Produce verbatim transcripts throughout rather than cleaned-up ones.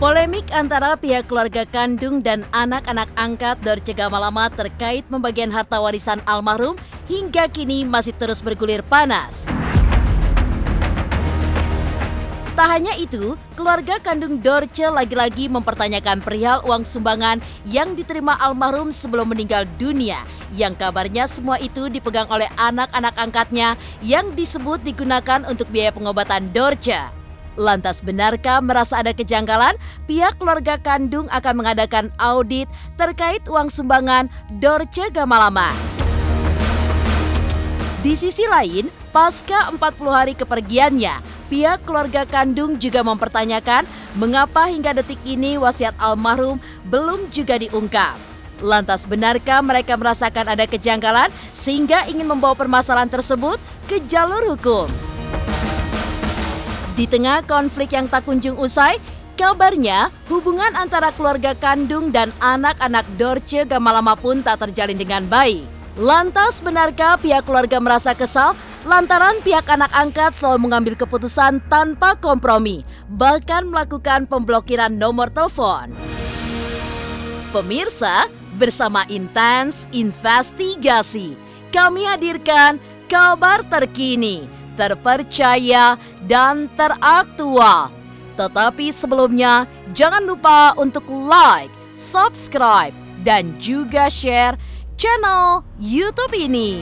Polemik antara pihak keluarga kandung dan anak-anak angkat Dorce Gamalama terkait pembagian harta warisan almarhum hingga kini masih terus bergulir panas. Tak hanya itu, keluarga kandung Dorce lagi-lagi mempertanyakan perihal uang sumbangan yang diterima almarhum sebelum meninggal dunia, yang kabarnya semua itu dipegang oleh anak-anak angkatnya yang disebut digunakan untuk biaya pengobatan Dorce. Lantas benarkah merasa ada kejanggalan? Pihak keluarga kandung akan mengadakan audit terkait uang sumbangan Dorce Gamalama. Di sisi lain, pasca empat puluh hari kepergiannya, pihak keluarga kandung juga mempertanyakan mengapa hingga detik ini wasiat almarhum belum juga diungkap. Lantas benarkah mereka merasakan ada kejanggalan sehingga ingin membawa permasalahan tersebut ke jalur hukum? Di tengah konflik yang tak kunjung usai, kabarnya hubungan antara keluarga kandung dan anak-anak Dorce Gamalama pun tak terjalin dengan baik. Lantas benarkah pihak keluarga merasa kesal lantaran pihak anak angkat selalu mengambil keputusan tanpa kompromi, bahkan melakukan pemblokiran nomor telepon? Pemirsa, bersama Intens Investigasi, kami hadirkan kabar terkini, terpercaya, dan teraktual. Tetapi sebelumnya, jangan lupa untuk like, subscribe, dan juga share channel YouTube ini.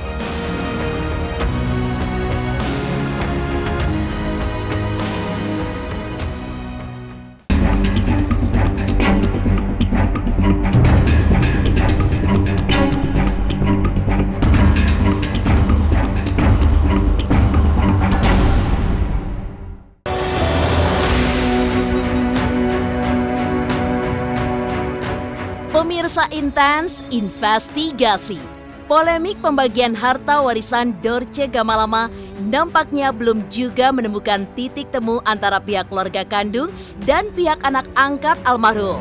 Pemirsa Intens Investigasi, polemik pembagian harta warisan Dorce Gamalama nampaknya belum juga menemukan titik temu antara pihak keluarga kandung dan pihak anak angkat almarhum.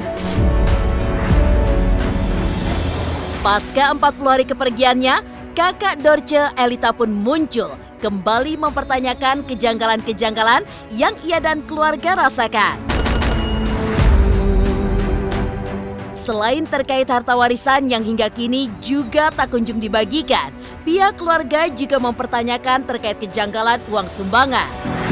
Pasca empat puluh hari kepergiannya, kakak Dorce, Elita pun muncul kembali mempertanyakan kejanggalan-kejanggalan yang ia dan keluarga rasakan. Selain terkait harta warisan yang hingga kini juga tak kunjung dibagikan, pihak keluarga juga mempertanyakan terkait kejanggalan uang sumbangan.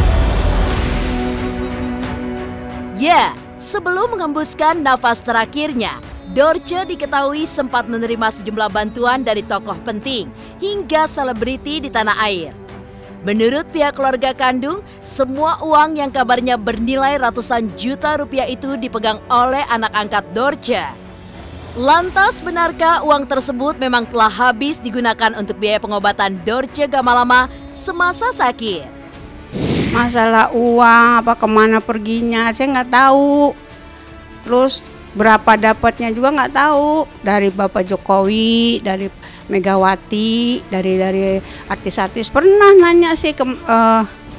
Ya, sebelum mengembuskan nafas terakhirnya, Dorce diketahui sempat menerima sejumlah bantuan dari tokoh penting hingga selebriti di tanah air. Menurut pihak keluarga kandung, semua uang yang kabarnya bernilai ratusan juta rupiah itu dipegang oleh anak angkat Dorce. Lantas benarkah uang tersebut memang telah habis digunakan untuk biaya pengobatan Dorce Gamalama semasa sakit? Masalah uang apa kemana perginya saya nggak tahu. Terus berapa dapatnya juga nggak tahu. Dari Bapak Jokowi, dari Megawati, dari dari artis-artis pernah nanya sih ke, uh,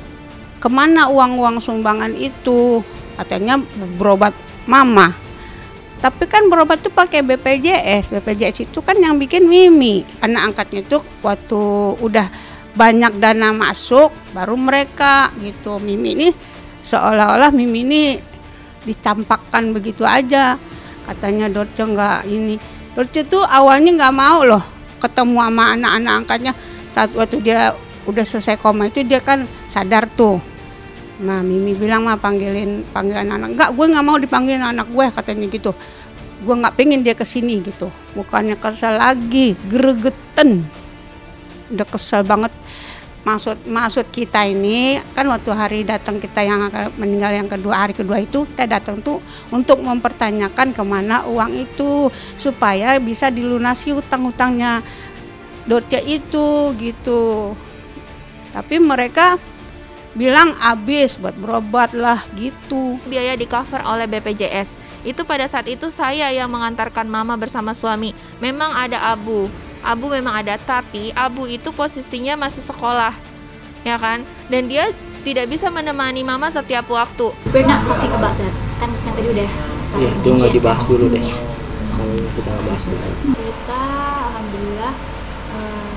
kemana uang-uang sumbangan itu. Katanya berobat mama. Tapi kan berobat tuh pakai B P J S. B P J S itu kan yang bikin Mimi. Anak angkatnya tuh waktu udah banyak dana masuk baru mereka gitu. Mimi ini seolah-olah Mimi ini dicampakkan begitu aja. Katanya Dorce nggak ini. Dorce tuh awalnya nggak mau loh ketemu sama anak-anak angkatnya. Saat waktu dia udah selesai koma itu dia kan sadar tuh. Nah Mimi bilang mah panggilin panggilan anak, enggak gue nggak mau dipanggilin anak gue katanya gitu, gue nggak pengen dia kesini gitu, bukannya kesel lagi, gregetan, udah kesel banget. Maksud maksud kita ini kan waktu hari datang kita yang akan meninggal yang kedua hari kedua itu kita datang tuh untuk mempertanyakan kemana uang itu supaya bisa dilunasi hutang-hutangnya Dorce itu gitu, tapi mereka bilang habis buat berobat lah gitu. Biaya di cover oleh B P J S. Itu pada saat itu saya yang mengantarkan mama bersama suami. Memang ada Abu. Abu memang ada, tapi Abu itu posisinya masih sekolah. Ya kan? Dan dia tidak bisa menemani mama setiap waktu. We're not talking about that. Kan, kan tadi udah. Iya, itu nggak dibahas dulu deh. Sambil kita bahas dulu. Kita alhamdulillah uh,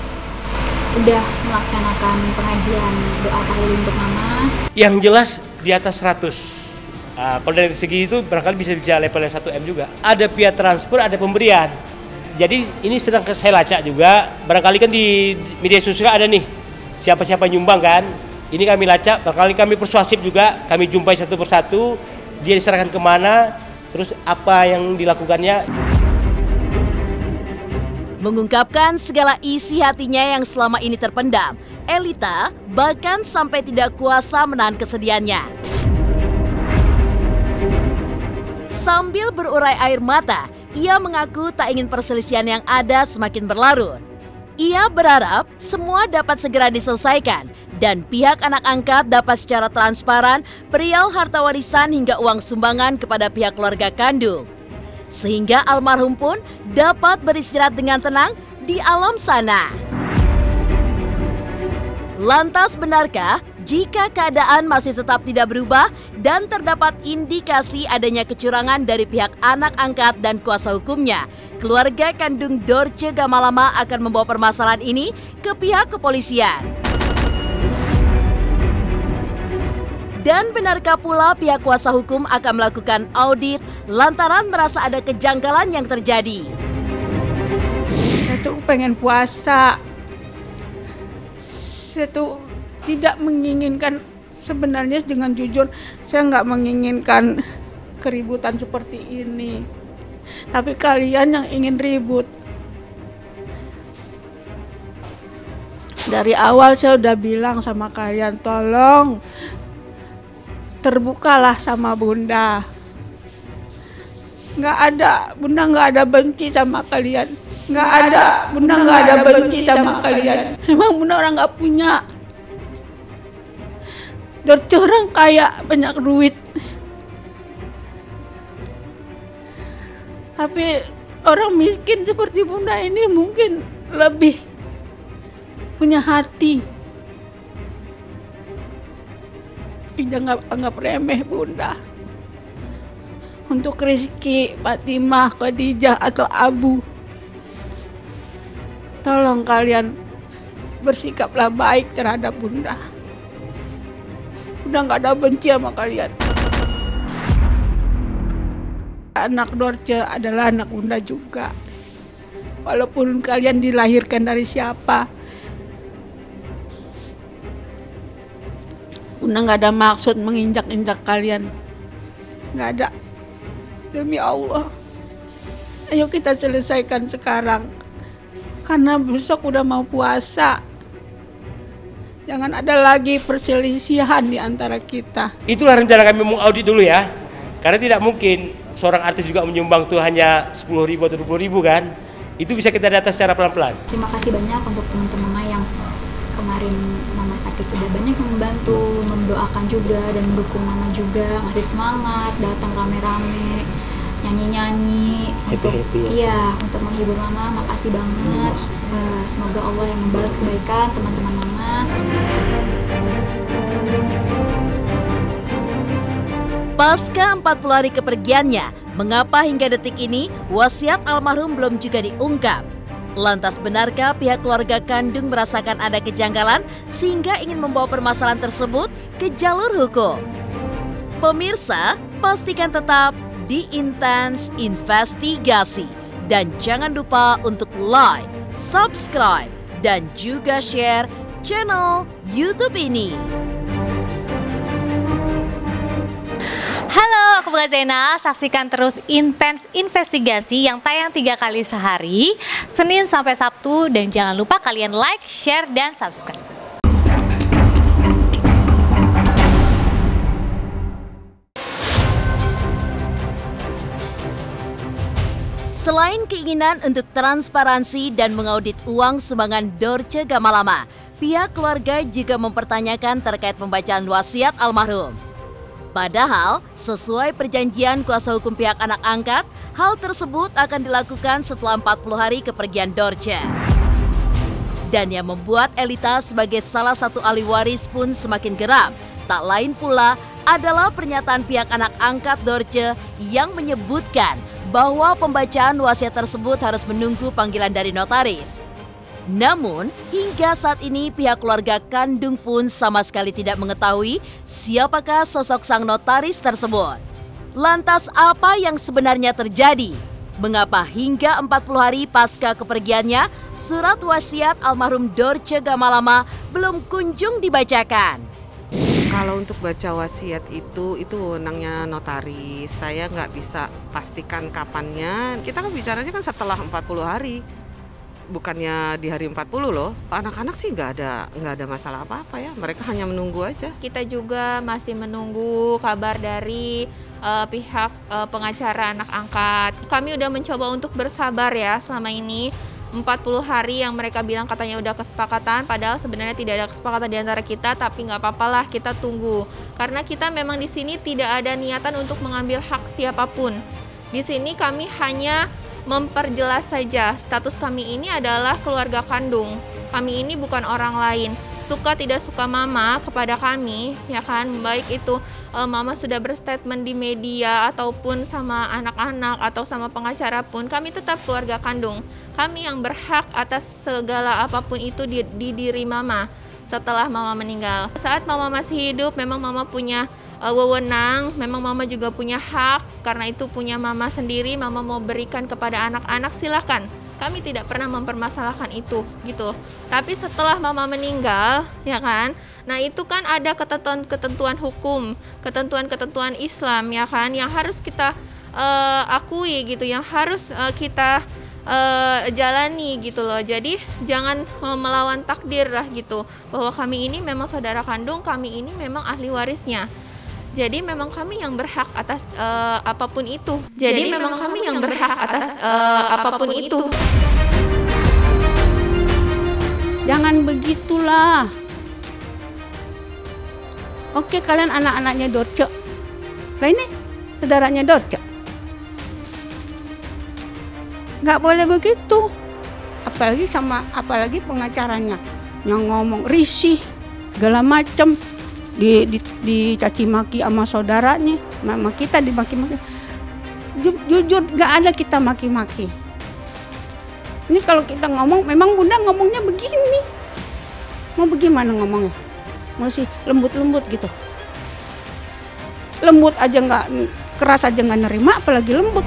udah melaksanakan pengajian doa tahlil untuk mama. Yang jelas di atas seratus. Nah, kalau dari segi itu barangkali bisa bisa level satu M juga. Ada via transfer, ada pemberian. Jadi ini sedang saya lacak juga. Barangkali kan di media sosial ada nih siapa-siapa nyumbang kan. Ini kami lacak, barangkali kami persuasif juga. Kami jumpai satu persatu, dia diserahkan kemana, terus apa yang dilakukannya. Mengungkapkan segala isi hatinya yang selama ini terpendam, Elita bahkan sampai tidak kuasa menahan kesedihannya. Sambil berurai air mata, ia mengaku tak ingin perselisihan yang ada semakin berlarut. Ia berharap semua dapat segera diselesaikan dan pihak anak angkat dapat secara transparan perihal harta warisan hingga uang sumbangan kepada pihak keluarga kandung. Sehingga almarhum pun dapat beristirahat dengan tenang di alam sana. Lantas benarkah jika keadaan masih tetap tidak berubah dan terdapat indikasi adanya kecurangan dari pihak anak angkat dan kuasa hukumnya, keluarga kandung Dorce Gamalama akan membawa permasalahan ini ke pihak kepolisian? Dan benarkah pula pihak kuasa hukum akan melakukan audit lantaran merasa ada kejanggalan yang terjadi? Saya tuh pengen puasa. Saya tuh tidak menginginkan, sebenarnya dengan jujur saya nggak menginginkan keributan seperti ini. Tapi kalian yang ingin ribut. Dari awal saya udah bilang sama kalian, tolong terbukalah sama Bunda. Nggak ada, Bunda nggak ada benci sama kalian. Nggak ada, Bunda nggak ada benci sama kalian. Emang Bunda orang nggak punya. Dorce orang kaya, banyak duit. Tapi orang miskin seperti Bunda ini mungkin lebih punya hati. Jangan anggap remeh Bunda. Untuk Rizky, Fatimah, Khadijah atau Abu, tolong kalian bersikaplah baik terhadap Bunda. Bunda nggak ada benci sama kalian. Anak Dorce adalah anak Bunda juga. Walaupun kalian dilahirkan dari siapa, Bunda nggak ada maksud menginjak-injak kalian, nggak ada. Demi Allah, ayo kita selesaikan sekarang, karena besok udah mau puasa. Jangan ada lagi perselisihan di antara kita. Itulah rencana kami mengaudit dulu ya, karena tidak mungkin seorang artis juga menyumbang tuh hanya sepuluh ribu atau dua puluh ribu kan. Itu bisa kita data secara pelan-pelan. Terima kasih banyak untuk teman-teman Mama yang kemarin Mama sakit udah banyak membantu, mendoakan juga dan mendukung Mama juga, ngasih semangat, datang rame-rame, nyanyi-nyanyi, untuk happy, ya. Iya, untuk menghibur Mama. Makasih banget. Uh, semoga Allah yang membalas kebaikan teman-teman Mama. Pasca empat puluh hari kepergiannya, mengapa hingga detik ini wasiat almarhum belum juga diungkap? Lantas benarkah pihak keluarga kandung merasakan ada kejanggalan sehingga ingin membawa permasalahan tersebut ke jalur hukum? Pemirsa, pastikan tetap di Intens Investigasi. Dan jangan lupa untuk like, subscribe, dan juga share channel YouTube ini. Halo, aku Bunga Zainal. Saksikan terus Intens Investigasi yang tayang tiga kali sehari, Senin sampai Sabtu. Dan jangan lupa kalian like, share, dan subscribe. Selain keinginan untuk transparansi dan mengaudit uang sumbangan Dorce Gamalama, pihak keluarga juga mempertanyakan terkait pembacaan wasiat almarhum. Padahal, sesuai perjanjian kuasa hukum pihak anak angkat, hal tersebut akan dilakukan setelah empat puluh hari kepergian Dorce. Dan yang membuat Elita sebagai salah satu ahli waris pun semakin geram, tak lain pula adalah pernyataan pihak anak angkat Dorce yang menyebutkan bahwa pembacaan wasiat tersebut harus menunggu panggilan dari notaris. Namun, hingga saat ini pihak keluarga kandung pun sama sekali tidak mengetahui siapakah sosok sang notaris tersebut. Lantas apa yang sebenarnya terjadi? Mengapa hingga empat puluh hari pasca kepergiannya, surat wasiat almarhum Dorce Gamalama belum kunjung dibacakan? Kalau untuk baca wasiat itu, itu wewenangnya notaris. Saya nggak bisa pastikan kapannya. Kita kan bicaranya kan setelah empat puluh hari. Bukannya di hari empat puluh loh. Anak-anak sih nggak ada nggak ada masalah apa-apa ya. Mereka hanya menunggu aja. Kita juga masih menunggu kabar dari uh, pihak uh, pengacara anak angkat. Kami udah mencoba untuk bersabar ya selama ini. empat puluh hari yang mereka bilang katanya udah kesepakatan, padahal sebenarnya tidak ada kesepakatan di antara kita, tapi nggak apa-apa lah, kita tunggu. Karena kita memang di sini tidak ada niatan untuk mengambil hak siapapun. Di sini kami hanya memperjelas saja, status kami ini adalah keluarga kandung. Kami ini bukan orang lain. Suka tidak suka mama kepada kami, ya kan, baik itu uh, mama sudah berstatement di media ataupun sama anak-anak atau sama pengacara pun, kami tetap keluarga kandung. Kami yang berhak atas segala apapun itu di, di diri mama setelah mama meninggal. Saat mama masih hidup, memang mama punya uh, wewenang, memang mama juga punya hak, karena itu punya mama sendiri, mama mau berikan kepada anak-anak, silakan. Kami tidak pernah mempermasalahkan itu, gitu. Tapi setelah mama meninggal, ya kan, nah itu kan ada ketentuan-ketentuan hukum, ketentuan-ketentuan Islam, ya kan, yang harus kita uh, akui, gitu, yang harus uh, kita uh, jalani, gitu loh. Jadi jangan uh, melawan takdir lah, gitu, bahwa kami ini memang saudara kandung, kami ini memang ahli warisnya. Jadi memang kami yang berhak atas uh, apapun itu. Jadi, Jadi memang kami yang berhak atas uh, apapun itu. Jangan begitulah. Oke, kalian anak-anaknya Dorce. Lah ini saudaranya Dorce. Nggak boleh begitu. Apalagi sama apalagi pengacaranya yang ngomong risih segala macem. Di, di, dicaci maki sama saudaranya, sama kita dimaki-maki. Ju, jujur gak ada kita maki-maki. Ini kalau kita ngomong, memang bunda ngomongnya begini. Mau bagaimana ngomongnya? Masih lembut-lembut gitu. Lembut aja nggak, keras aja nggak nerima, apalagi lembut.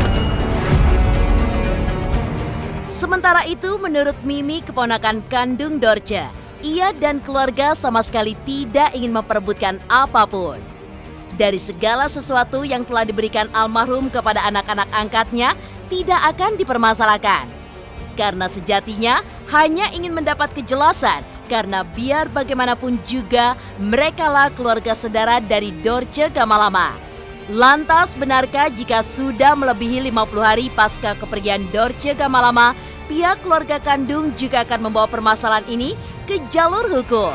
Sementara itu, menurut Mimi, keponakan kandung Dorce, ia dan keluarga sama sekali tidak ingin memperebutkan apapun. Dari segala sesuatu yang telah diberikan almarhum kepada anak-anak angkatnya tidak akan dipermasalahkan. Karena sejatinya hanya ingin mendapat kejelasan, karena biar bagaimanapun juga merekalah keluarga saudara dari Dorce Gamalama. Lantas benarkah jika sudah melebihi lima puluh hari pasca kepergian Dorce Gamalama, pihak keluarga kandung juga akan membawa permasalahan ini ke jalur hukum?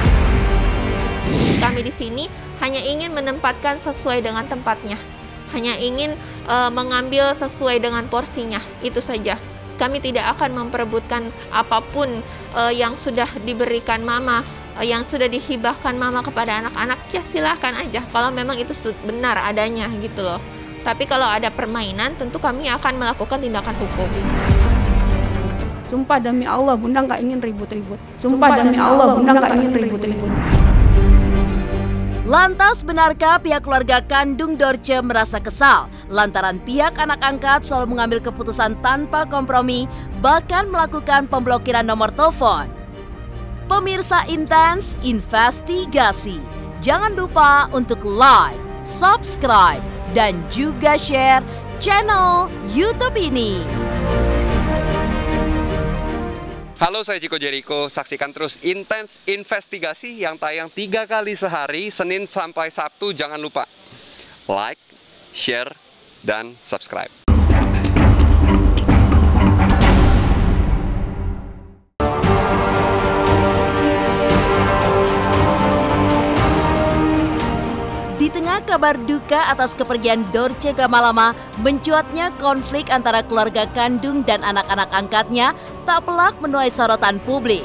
Kami di sini hanya ingin menempatkan sesuai dengan tempatnya, hanya ingin uh, mengambil sesuai dengan porsinya, itu saja. Kami tidak akan memperebutkan apapun uh, yang sudah diberikan mama, uh, yang sudah dihibahkan mama kepada anak-anak, ya silahkan aja kalau memang itu benar adanya, gitu loh. Tapi kalau ada permainan, tentu kami akan melakukan tindakan hukum. Sumpah demi Allah, bunda nggak ingin ribut-ribut. Sumpah demi Allah, bunda nggak ingin ribut-ribut. Lantas benarkah pihak keluarga kandung Dorce merasa kesal lantaran pihak anak angkat selalu mengambil keputusan tanpa kompromi, bahkan melakukan pemblokiran nomor telepon? Pemirsa Intens Investigasi, jangan lupa untuk like, subscribe, dan juga share channel YouTube ini. Halo, saya Chico Jericho. Saksikan terus Intens Investigasi yang tayang tiga kali sehari, Senin sampai Sabtu. Jangan lupa like, share, dan subscribe. Di tengah kabar duka atas kepergian Dorce Gamalama, mencuatnya konflik antara keluarga kandung dan anak-anak angkatnya tak pelak menuai sorotan publik.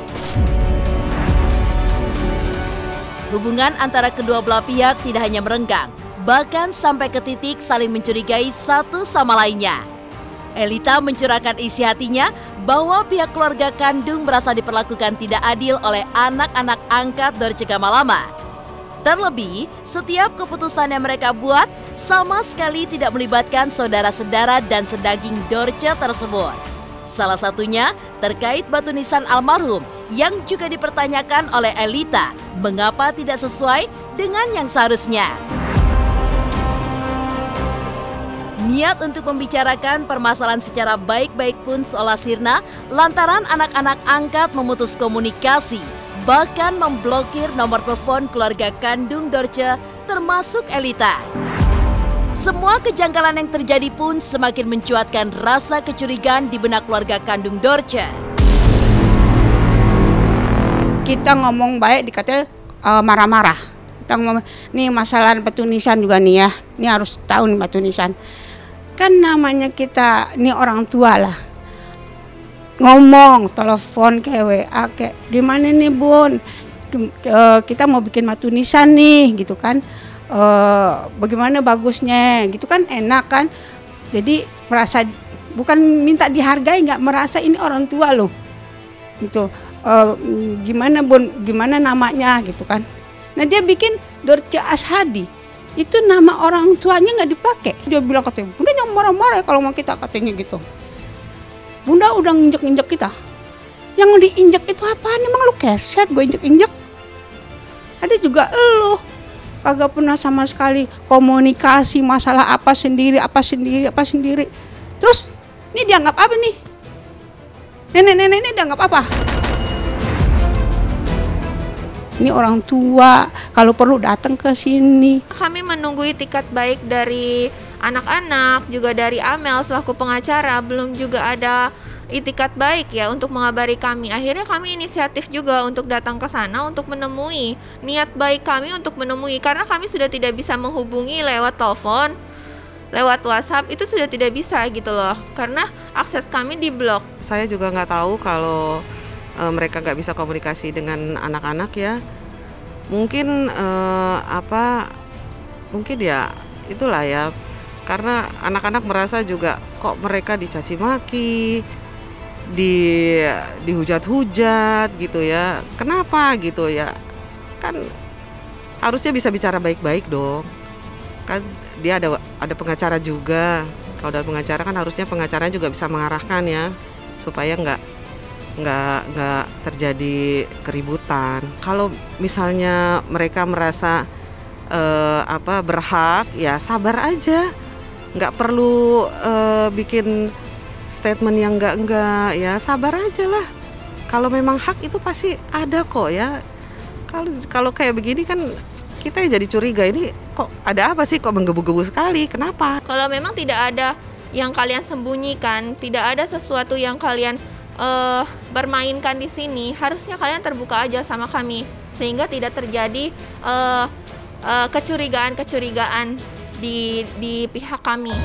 Hubungan antara kedua belah pihak tidak hanya merenggang, bahkan sampai ke titik saling mencurigai satu sama lainnya. Elita mencurahkan isi hatinya bahwa pihak keluarga kandung merasa diperlakukan tidak adil oleh anak-anak angkat Dorce Gamalama. Terlebih, setiap keputusan yang mereka buat sama sekali tidak melibatkan saudara-saudara dan sedaging Dorce tersebut. Salah satunya terkait batu nisan almarhum yang juga dipertanyakan oleh Elita mengapa tidak sesuai dengan yang seharusnya. Niat untuk membicarakan permasalahan secara baik-baik pun seolah sirna lantaran anak-anak angkat memutus komunikasi, bahkan memblokir nomor telepon keluarga kandung Dorce termasuk Elita. Semua kejanggalan yang terjadi pun semakin mencuatkan rasa kecurigaan di benak keluarga kandung Dorce. Kita ngomong baik dikata uh, marah-marah. Kita ngomong, nih masalah batu nisan juga nih ya. Ini harus tahu nih batu nisan. Kan namanya kita, ini orang tua lah. Ngomong, telepon ke W A, kayak gimana nih Bun? Kita mau bikin batu nisan nih gitu kan. Uh, bagaimana bagusnya gitu kan, enak kan, jadi merasa bukan minta dihargai, nggak merasa ini orang tua loh gitu. Uh, gimana Bun, gimana namanya gitu kan. Nah dia bikin Dorce Ashadi, itu nama orang tuanya nggak dipakai. Dia bilang katanya Bunda jangan marah-marah kalau mau kita, katanya gitu. Bunda udah nginjek-injek kita, yang diinjek itu apaan, emang lu keset gue injek-injek? Ada juga elu kagak pernah sama sekali komunikasi masalah apa sendiri, apa sendiri, apa sendiri. Terus ini dianggap apa nih? Nenek-nenek ini dianggap apa? Ini orang tua, kalau perlu datang ke sini. Kami menunggu itikat baik dari anak-anak, juga dari Amel selaku pengacara, belum juga ada itikat baik ya untuk mengabari kami. Akhirnya kami inisiatif juga untuk datang ke sana untuk menemui, niat baik kami untuk menemui, karena kami sudah tidak bisa menghubungi lewat telepon, lewat WhatsApp, itu sudah tidak bisa gitu loh, karena akses kami diblok. Saya juga nggak tahu kalau e, mereka nggak bisa komunikasi dengan anak-anak ya. Mungkin e, apa, mungkin ya itulah ya, karena anak-anak merasa juga kok mereka dicaci maki, di dihujat-hujat gitu ya. Kenapa gitu ya? Kan harusnya bisa bicara baik-baik dong. Kan dia ada ada pengacara juga. Kalau ada pengacara kan harusnya pengacara juga bisa mengarahkan ya, supaya nggak nggak nggak terjadi keributan. Kalau misalnya mereka merasa eh, apa berhak, ya sabar aja. Nggak perlu eh, bikin statement yang enggak-enggak, ya sabar aja lah. Kalau memang hak itu pasti ada kok ya. Kalau kalau kayak begini kan kita jadi curiga, ini kok ada apa sih, kok menggebu-gebu sekali, kenapa? Kalau memang tidak ada yang kalian sembunyikan, tidak ada sesuatu yang kalian uh, bermainkan di sini, harusnya kalian terbuka aja sama kami, sehingga tidak terjadi uh, uh, kecurigaan-kecurigaan di di pihak kami.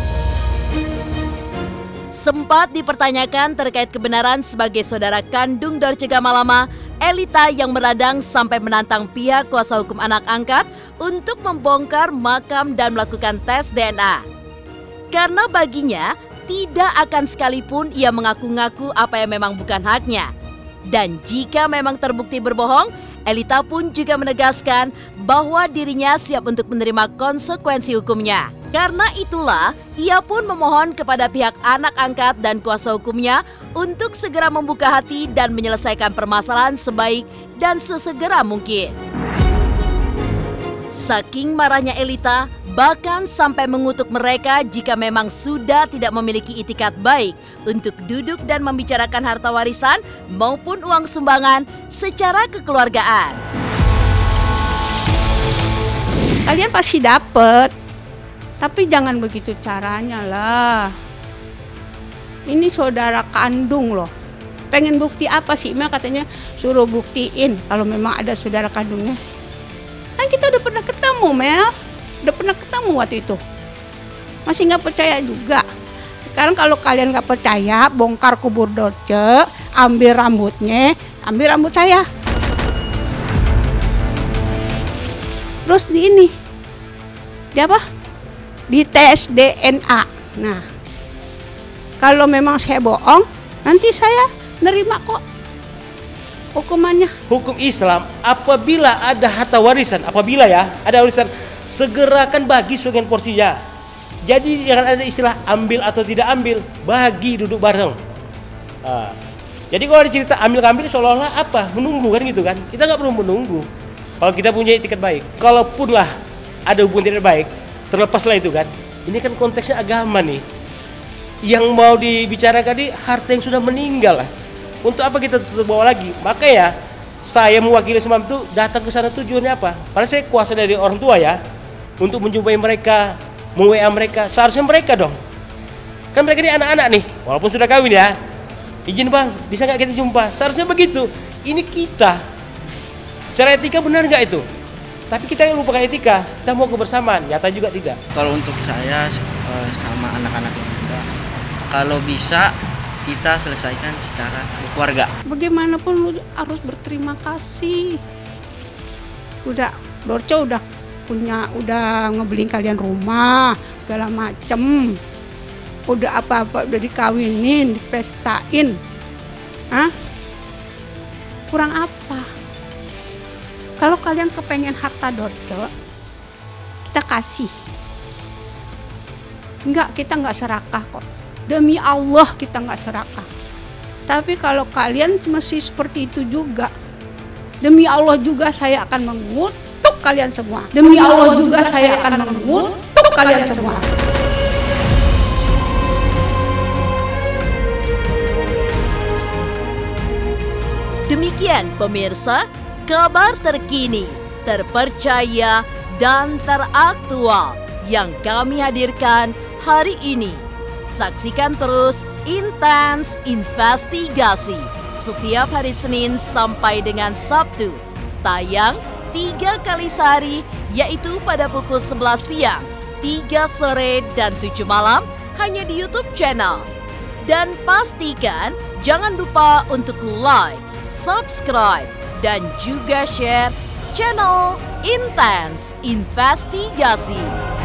Sempat dipertanyakan terkait kebenaran sebagai saudara kandung Dorce Gamalama, Elita yang meradang sampai menantang pihak kuasa hukum anak angkat untuk membongkar makam dan melakukan tes D N A. Karena baginya tidak akan sekalipun ia mengaku-ngaku apa yang memang bukan haknya. Dan jika memang terbukti berbohong, Elita pun juga menegaskan bahwa dirinya siap untuk menerima konsekuensi hukumnya. Karena itulah, ia pun memohon kepada pihak anak angkat dan kuasa hukumnya untuk segera membuka hati dan menyelesaikan permasalahan sebaik dan sesegera mungkin. Saking marahnya Elita, bahkan sampai mengutuk mereka jika memang sudah tidak memiliki itikat baik untuk duduk dan membicarakan harta warisan maupun uang sumbangan secara kekeluargaan. Kalian pasti dapet, tapi jangan begitu caranya lah. Ini saudara kandung loh. Pengen bukti apa sih? Mel katanya suruh buktiin kalau memang ada saudara kandungnya. Kan kita udah pernah ketemu, Mel. Udah pernah ketemu waktu itu. Masih nggak percaya juga. Sekarang kalau kalian nggak percaya, bongkar kubur Dorce, ambil rambutnya, ambil rambut saya. Terus di ini, di apa? Di tes D N A. Nah, Kalau memang saya bohong, nanti saya nerima kok hukumannya. Hukum Islam apabila ada harta warisan, apabila ya ada warisan, segerakan bagi sebagian porsinya. Jadi jangan ada istilah ambil atau tidak ambil, bagi, duduk bareng. Nah, jadi kalau ada cerita ambil-ambil seolah-olah apa? Menunggu kan gitu kan? Kita nggak perlu menunggu. Kalau kita punya etikat baik, kalaupun lah ada hubungan tidak baik, terlepaslah itu kan. Ini kan konteksnya agama nih. Yang mau dibicarakan di harta yang sudah meninggal lah. Untuk apa kita tutup bawa lagi? Makanya saya mewakili semam itu datang ke sana tujuannya apa? Padahal saya kuasa dari orang tua ya, untuk menjumpai mereka, meng-W A mereka. Seharusnya mereka dong. Kan mereka ini anak-anak nih, walaupun sudah kawin ya. Izin bang, bisa nggak kita jumpa? Seharusnya begitu. Ini kita. Secara etika benar nggak itu? Tapi kita yang lupakan etika, kita mau kebersamaan, nyata juga tidak. Kalau untuk saya sama anak-anak juga, kalau bisa kita selesaikan secara keluarga. Bagaimanapun lu harus berterima kasih. Udah, Dorce udah punya, udah ngebeliin kalian rumah, segala macem. Udah apa-apa, udah dikawinin, dipestain. Hah? Kurang apa? Kalau kalian kepengen harta Dorce, kita kasih. Enggak, kita enggak serakah kok. Demi Allah kita enggak serakah. Tapi kalau kalian masih seperti itu juga, demi Allah juga saya akan mengutuk kalian semua. Demi Allah juga saya akan mengutuk kalian semua. Demikian pemirsa, kabar terkini, terpercaya, dan teraktual yang kami hadirkan hari ini. Saksikan terus Intens Investigasi setiap hari Senin sampai dengan Sabtu. Tayang tiga kali sehari, yaitu pada pukul sebelas siang, tiga sore, dan tujuh malam hanya di YouTube channel. Dan pastikan jangan lupa untuk like, subscribe, dan juga share channel Intens Investigasi.